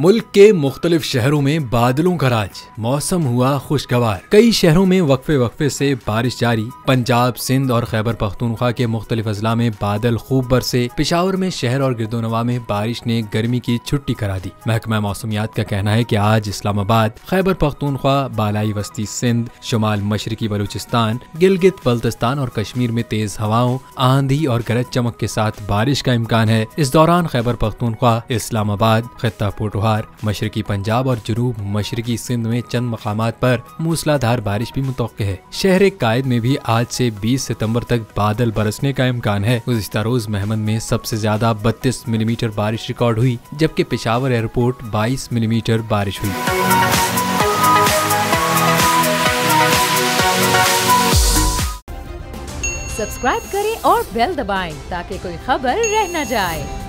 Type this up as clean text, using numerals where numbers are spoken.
मुल्क के मुख्तलिफ शहरों में बादलों का राज, मौसम हुआ खुशगवार। कई शहरों में वक्फे वक्फे से बारिश जारी। पंजाब, सिंध और खैबर पख्तूनख्वा के मुख्तलिफ अजला में बादल खूब बरसे। पेशावर में शहर और गिरदोनवा में बारिश ने गर्मी की छुट्टी करा दी। महकमा मौसमियात का कहना है कि आज इस्लामाबाद, खैबर पख्तूनख्वा, बालाई वस्ती सिंध, शुमाल मशरकी बलूचिस्तान, गिलगित बल्तिस्तान और कश्मीर में तेज हवाओं, आंधी और गरज चमक के साथ बारिश का इम्कान है। इस दौरान खैबर पख्तूनख्वा, इस्लामाबाद, खित्ता पोटोहार, मशरकी पंजाब और जुनूब मशरकी सिंध में चंद मकामात पर मूसलाधार बारिश भी मुतवक्के है। शहर कायद में भी आज से 20 सितंबर तक बादल बरसने का इम्कान है। गुज़िश्ता रोज महमद में सबसे ज्यादा 32 मिलीमीटर बारिश रिकॉर्ड हुई, जबकि पेशावर एयरपोर्ट 22 मिलीमीटर बारिश हुई। सब्सक्राइब करें और बेल दबाएं ताकि कोई खबर रह न जाए।